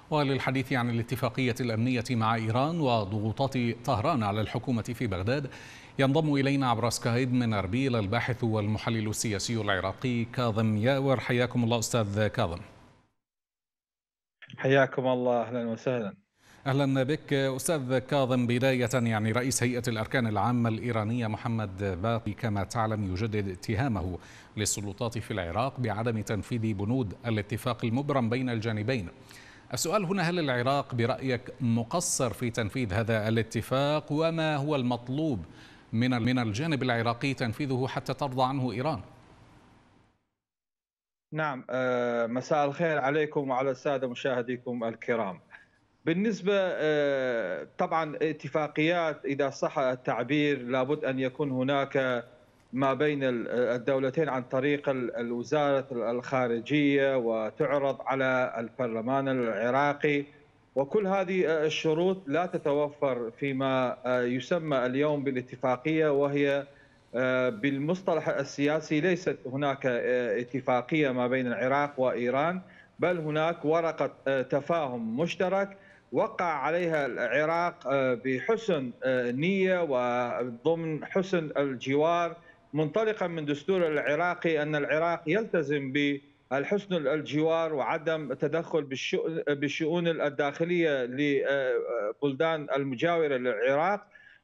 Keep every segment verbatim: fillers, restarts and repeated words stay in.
وللحديث عن الاتفاقية الأمنية مع إيران وضغوطات طهران على الحكومة في بغداد ينضم إلينا عبر سكايب من أربيل الباحث والمحلل السياسي العراقي كاظم ياور. حياكم الله أستاذ كاظم. حياكم الله، أهلا وسهلا. أهلا بك أستاذ كاظم. بداية يعني رئيس هيئة الأركان العامة الإيرانية محمد باقي كما تعلم يجدد اتهامه للسلطات في العراق بعدم تنفيذ بنود الاتفاق المبرم بين الجانبين. السؤال هنا، هل العراق برأيك مقصر في تنفيذ هذا الاتفاق؟ وما هو المطلوب من من الجانب العراقي تنفيذه حتى ترضى عنه إيران؟ نعم، مساء الخير عليكم وعلى السادة مشاهديكم الكرام. بالنسبة طبعا اتفاقيات، إذا صح التعبير، لابد أن يكون هناك ما بين الدولتين عن طريق الوزارة الخارجية وتعرض على البرلمان العراقي، وكل هذه الشروط لا تتوفر فيما يسمى اليوم بالاتفاقية، وهي بالمصطلح السياسي ليست هناك اتفاقية ما بين العراق وإيران، بل هناك ورقة تفاهم مشترك وقع عليها العراق بحسن نية وضمن حسن الجوار، منطلقا من دستور العراقي أن العراق يلتزم بالحسن الجوار وعدم تدخل بالشؤون الداخلية لبلدان المجاورة للعراق،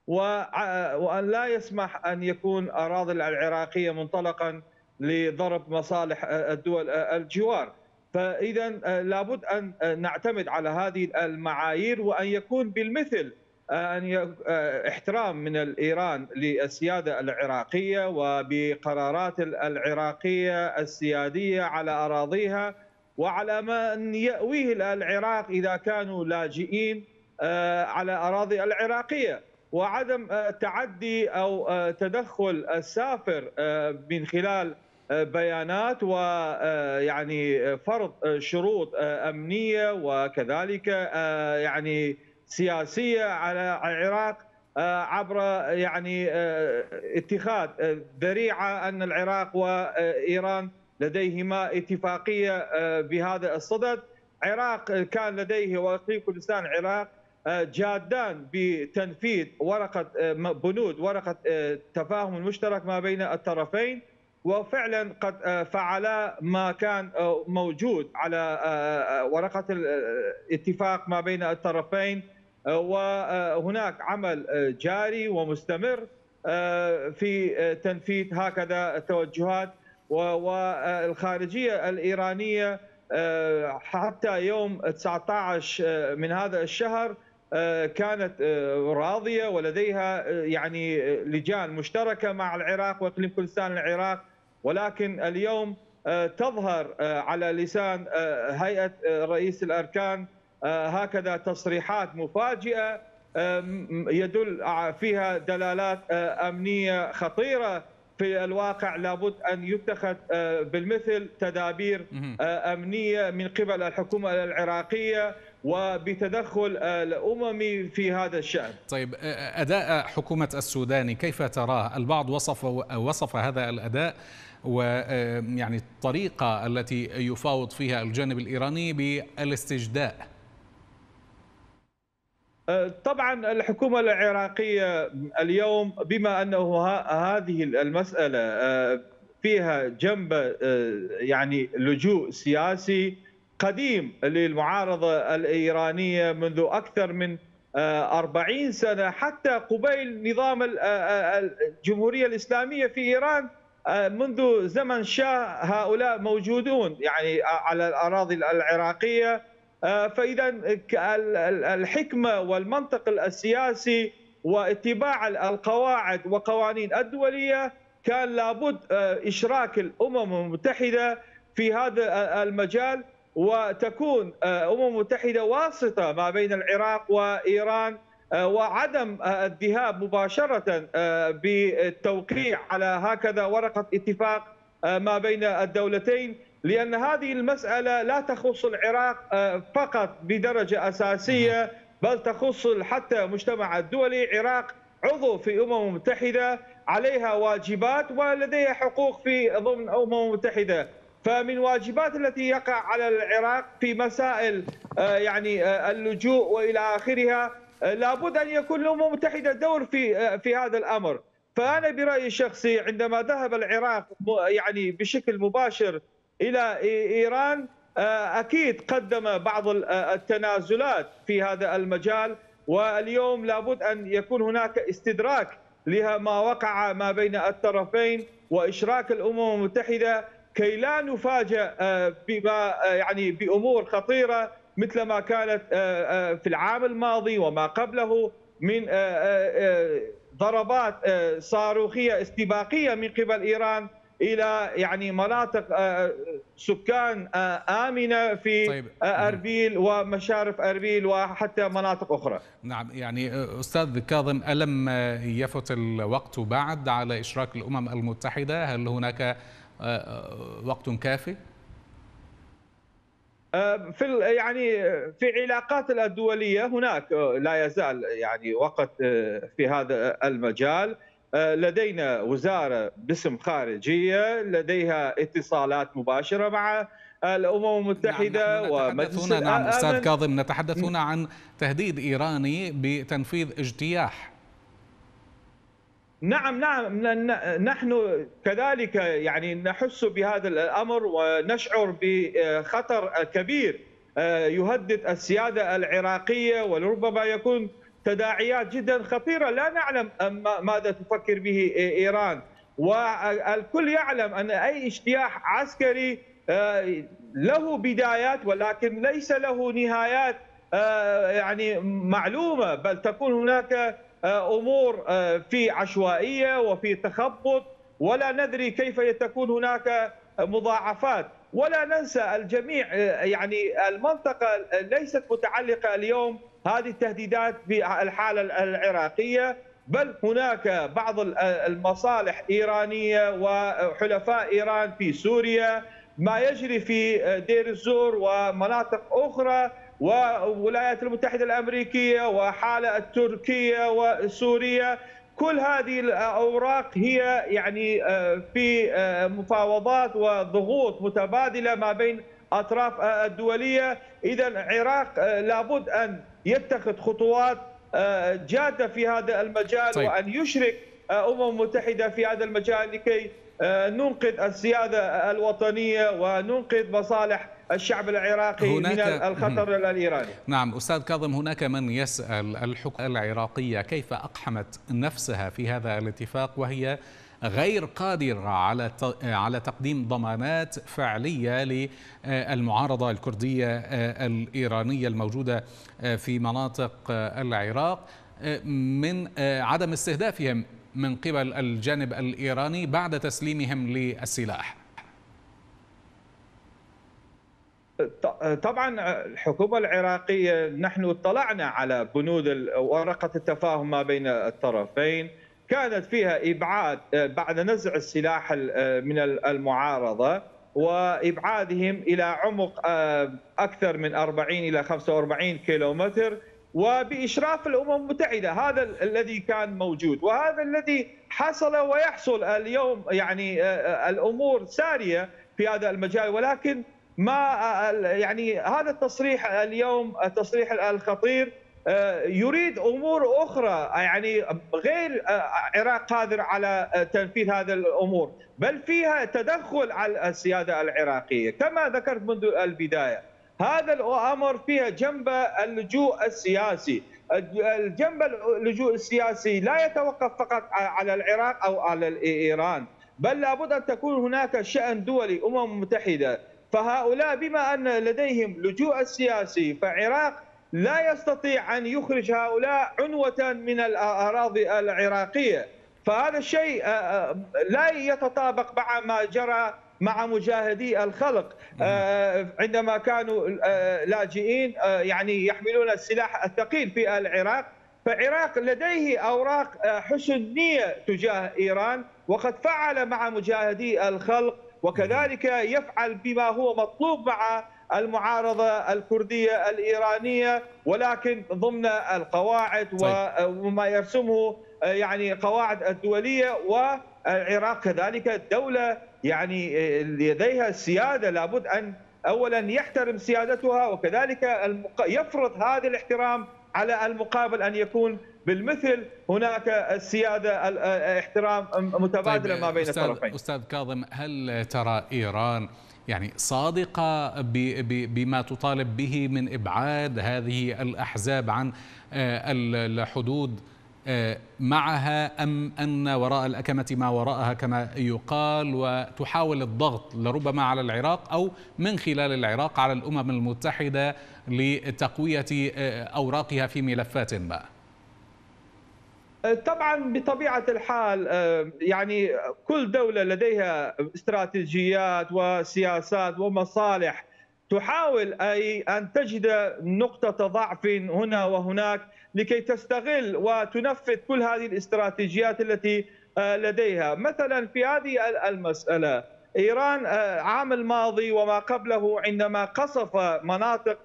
وأن لا يسمح أن يكون أراضي العراقية منطلقا لضرب مصالح الدول الجوار. فإذا لابد أن نعتمد على هذه المعايير، وأن يكون بالمثل أن احترام من الإيران للسيادة العراقية وبقرارات العراقية السيادية على أراضيها وعلى من يأويه العراق إذا كانوا لاجئين على أراضي العراقية، وعدم تعدي أو تدخل السافر من خلال بيانات ويعني فرض شروط أمنية وكذلك يعني سياسية على العراق عبر يعني اتخاذ ذريعة أن العراق وإيران لديهما اتفاقية بهذا الصدد. العراق كان لديه وإقليم كردستان العراق جادان بتنفيذ ورقة بنود ورقة تفاهم المشترك ما بين الطرفين، وفعلا قد فعلا ما كان موجود على ورقة الاتفاق ما بين الطرفين، وهناك عمل جاري ومستمر في تنفيذ هكذا التوجهات. والخارجية الإيرانية حتى يوم تسعة عشر من هذا الشهر كانت راضية ولديها يعني لجان مشتركة مع العراق وإقليم كردستان العراق، ولكن اليوم تظهر على لسان هيئة رئيس الأركان هكذا تصريحات مفاجئة يدل فيها دلالات أمنية خطيرة. في الواقع لابد أن يتخذ بالمثل تدابير أمنية من قبل الحكومة العراقية وبتدخل الأممي في هذا الشأن. طيب، أداء حكومة السودان كيف تراه؟ البعض وصف وصف هذا الأداء ويعني الطريقة التي يفاوض فيها الجانب الإيراني بالاستجداء. طبعا الحكومة العراقية اليوم بما أنه هذه المسألة فيها جنب يعني لجوء سياسي قديم للمعارضة الإيرانية منذ أكثر من أربعين سنة، حتى قبيل نظام الجمهورية الإسلامية في إيران منذ زمن شاه هؤلاء موجودون يعني على الأراضي العراقية. فإذا الحكمة والمنطق السياسي واتباع القواعد وقوانين الدولية كان لابد إشراك الأمم المتحدة في هذا المجال، وتكون الأمم المتحدة واسطة ما بين العراق وإيران، وعدم الذهاب مباشرة بالتوقيع على هكذا ورقة اتفاق ما بين الدولتين، لأن هذه المسألة لا تخص العراق فقط بدرجة أساسية، بل تخص حتى المجتمع الدولي. العراق عضو في الأمم المتحدة، عليها واجبات ولديها حقوق في ضمن الأمم المتحدة، فمن واجبات التي يقع على العراق في مسائل يعني اللجوء والى اخرها لابد ان يكون الامم المتحده دور في في هذا الامر. فانا برايي الشخصي عندما ذهب العراق يعني بشكل مباشر الى ايران اكيد قدم بعض التنازلات في هذا المجال، واليوم لابد ان يكون هناك استدراك لما وقع ما بين الطرفين واشراك الامم المتحده كي لا نفاجأ بما يعني بامور خطيره مثل ما كانت في العام الماضي وما قبله من ضربات صاروخيه استباقيه من قبل ايران الى يعني مناطق سكان امنه في طيب. اربيل ومشارف اربيل وحتى مناطق اخرى. نعم، يعني استاذ كاظم، الم يفت الوقت بعد على اشراك الامم المتحده؟ هل هناك وقت كافي؟ في يعني في علاقات الدوليه هناك لا يزال يعني وقت في هذا المجال. لدينا وزاره باسم خارجيه لديها اتصالات مباشره مع الامم المتحده نعم ومجلس الامن. نعم استاذ كاظم، نتحدث هنا عن تهديد ايراني بتنفيذ اجتياح. نعم نعم نحن كذلك يعني نحس بهذا الامر ونشعر بخطر كبير يهدد السياده العراقيه، ولربما يكون تداعيات جدا خطيره لا نعلم ماذا تفكر به ايران. والكل يعلم ان اي اجتياح عسكري له بدايات ولكن ليس له نهايات يعني معلومه، بل تكون هناك امور في عشوائيه وفي تخبط ولا ندري كيف تكون هناك مضاعفات. ولا ننسى الجميع يعني المنطقه ليست متعلقه اليوم هذه التهديدات بالحاله العراقيه، بل هناك بعض المصالح ايرانيه وحلفاء ايران في سوريا، ما يجري في دير الزور ومناطق اخرى، والولايات المتحدة الأمريكية وحالة التركية وسوريا. كل هذه الأوراق هي يعني في مفاوضات وضغوط متبادلة ما بين أطراف الدولية. إذا العراق لابد أن يتخذ خطوات جادة في هذا المجال طيب. وأن يشرك أمم متحدة في هذا المجال لكي ننقذ السيادة الوطنية وننقذ مصالح الشعب العراقي من الخطر الإيراني. نعم أستاذ كاظم، هناك من يسأل الحكومة العراقية كيف أقحمت نفسها في هذا الاتفاق وهي غير قادرة على على تقديم ضمانات فعلية للمعارضة الكردية الإيرانية الموجودة في مناطق العراق من عدم استهدافهم من قبل الجانب الإيراني بعد تسليمهم للسلاح. طبعا الحكومة العراقية نحن اطلعنا على بنود ورقة التفاهم ما بين الطرفين، كانت فيها إبعاد بعد نزع السلاح من المعارضة وإبعادهم إلى عمق أكثر من أربعين إلى خمسة وأربعين كيلومتر وبإشراف الأمم المتحدة. هذا الذي كان موجود وهذا الذي حصل ويحصل اليوم. يعني الأمور سارية في هذا المجال، ولكن ما يعني هذا التصريح اليوم التصريح الخطير يريد امور اخرى، يعني غير العراق قادر على تنفيذ هذه الامور، بل فيها تدخل على السياده العراقيه كما ذكرت منذ البدايه. هذا الامر فيها جنب اللجوء السياسي، الجنب اللجوء السياسي لا يتوقف فقط على العراق او على ايران، بل لابد ان تكون هناك شأن دولي امم متحده. فهؤلاء بما ان لديهم لجوء سياسي فالعراق لا يستطيع ان يخرج هؤلاء عنوة من الاراضي العراقيه، فهذا الشيء لا يتطابق مع ما جرى مع مجاهدي الخلق عندما كانوا لاجئين يعني يحملون السلاح الثقيل في العراق. فالعراق لديه اوراق حسن نيه تجاه ايران وقد فعل مع مجاهدي الخلق، وكذلك يفعل بما هو مطلوب مع المعارضة الكردية الإيرانية، ولكن ضمن القواعد وما يرسمه يعني قواعد الدولية العراق كذلك دولة يعني لديها سيادة، لابد أن أولا يحترم سيادتها، وكذلك يفرض هذا الاحترام على المقابل أن يكون بالمثل هناك السيادة احترام متبادلة طيب ما بين أستاذ الطرفين. أستاذ كاظم، هل ترى إيران يعني صادقة بما تطالب به من إبعاد هذه الأحزاب عن الحدود معها، أم أن وراء الأكمة ما وراءها كما يقال، وتحاول الضغط لربما على العراق أو من خلال العراق على الأمم المتحدة لتقوية أوراقها في ملفات ما؟ طبعا بطبيعة الحال يعني كل دولة لديها استراتيجيات وسياسات ومصالح، تحاول أي أن تجد نقطة ضعف هنا وهناك لكي تستغل وتنفذ كل هذه الاستراتيجيات التي لديها. مثلا في هذه المسألة إيران عام الماضي وما قبله عندما قصف مناطق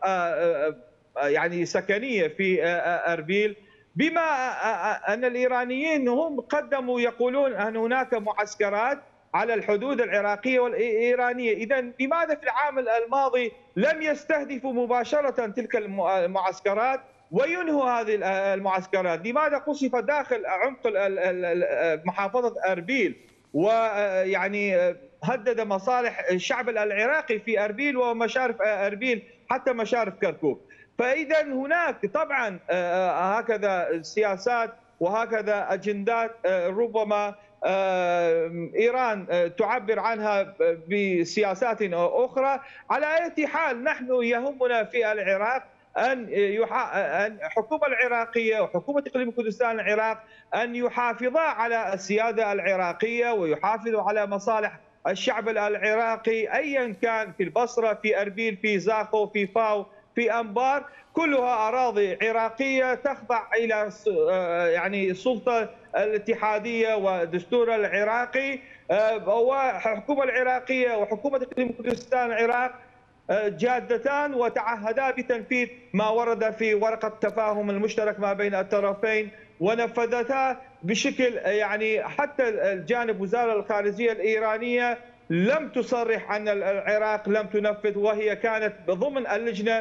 يعني سكنية في أربيل، بما أن الإيرانيين هم قدموا يقولون أن هناك معسكرات على الحدود العراقية والإيرانية، إذا لماذا في العام الماضي لم يستهدفوا مباشرة تلك المعسكرات وينهوا هذه المعسكرات؟ لماذا قصف داخل عمق محافظة أربيل ويعني هدد مصالح الشعب العراقي في أربيل ومشارف أربيل حتى مشارف كركوك؟ فإذا هناك طبعا هكذا سياسات وهكذا أجندات ربما إيران تعبر عنها بسياسات أخرى. على أي حال نحن يهمنا في العراق أن أن الحكومة العراقية وحكومة إقليم كردستان العراق أن يحافظا على السيادة العراقية ويحافظوا على مصالح الشعب العراقي أيا كان، في البصرة، في أربيل، في زاخو، في فاو، في أنبار، كلها أراضي عراقية تخضع إلى يعني السلطة الاتحادية والدستور العراقي. والحكومة العراقية وحكومة إقليم كردستان العراق جادتان وتعهدا بتنفيذ ما ورد في ورقة التفاهم المشترك ما بين الطرفين، ونفذتها بشكل يعني حتى الجانب وزارة الخارجية الإيرانية لم تصرح أن العراق لم تنفذ، وهي كانت ضمن اللجنة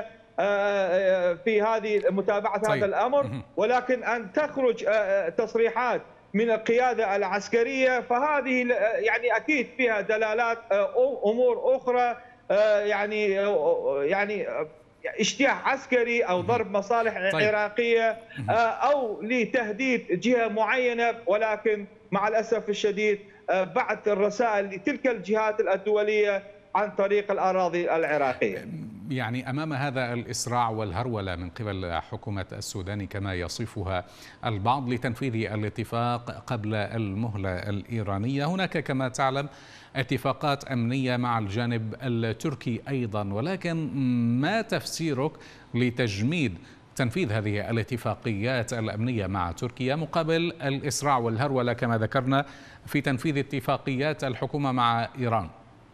في هذه متابعة طيب. هذا الأمر، ولكن أن تخرج تصريحات من القيادة العسكرية فهذه يعني أكيد فيها دلالات أمور أخرى، يعني يعني اجتياح عسكري أو ضرب مصالح طيب. عراقية أو لتهديد جهة معينة، ولكن مع الأسف الشديد بعث الرسائل لتلك الجهات الدولية عن طريق الأراضي العراقية. يعني أمام هذا الإسراع والهرولة من قبل حكومة السودان كما يصفها البعض لتنفيذ الاتفاق قبل المهلة الإيرانية، هناك كما تعلم اتفاقات أمنية مع الجانب التركي أيضا، ولكن ما تفسيرك لتجميد تنفيذ هذه الاتفاقيات الأمنية مع تركيا مقابل الإسراع والهرولة كما ذكرنا في تنفيذ اتفاقيات الحكومة مع إيران؟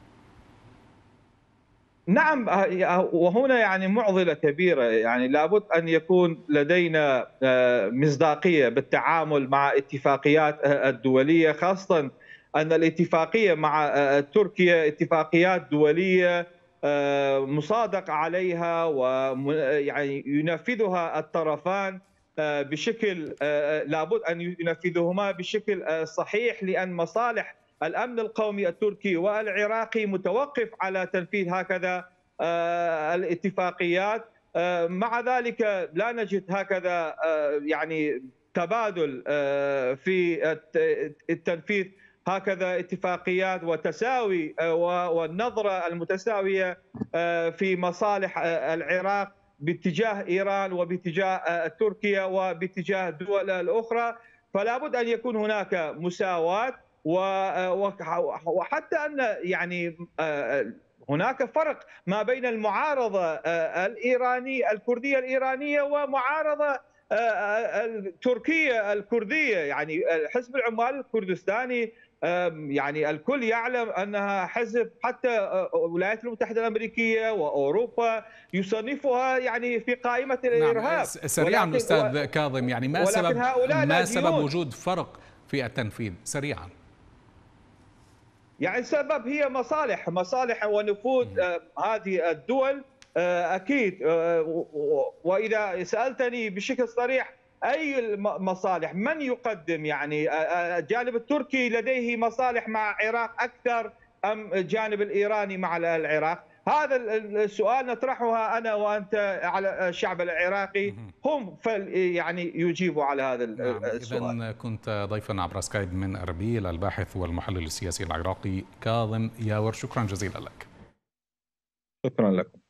نعم، وهنا يعني معضلة كبيرة، يعني لابد أن يكون لدينا مصداقية بالتعامل مع اتفاقيات الدولية، خاصة أن الاتفاقية مع تركيا اتفاقيات دولية مصادق عليها ويعني ينفذها الطرفان بشكل لابد أن ينفذهما بشكل صحيح، لأن مصالح الأمن القومي التركي والعراقي متوقف على تنفيذ هكذا الاتفاقيات. مع ذلك لا نجد هكذا يعني تبادل في التنفيذ هكذا اتفاقيات وتساوي والنظرة المتساوية في مصالح العراق باتجاه إيران وباتجاه تركيا وباتجاه الدول الأخرى. فلا بد أن يكون هناك مساواة، وحتى أن يعني هناك فرق ما بين المعارضة الإيرانية الكردية الإيرانية ومعارضة التركية الكردية. يعني حزب العمال الكردستاني يعني الكل يعلم أنها حزب حتى الولايات المتحدة الأمريكية وأوروبا يصنفها يعني في قائمة الإرهاب. نعم. سريعا أستاذ كاظم، يعني ما سبب ما سبب وجود فرق في التنفيذ سريعا؟ يعني السبب هي مصالح مصالح ونفوذ هذه الدول اكيد. واذا سالتني بشكل صريح اي المصالح، من يقدم؟ يعني الجانب التركي لديه مصالح مع العراق اكثر ام الجانب الايراني مع العراق؟ هذا السؤال نطرحها انا وانت على الشعب العراقي، هم يعني يجيبوا على هذا نعم. السؤال. إذن كنت ضيفا عبر سكايب من أربيل الباحث والمحلل السياسي العراقي كاظم ياور، شكرا جزيلا لك. شكرا لكم.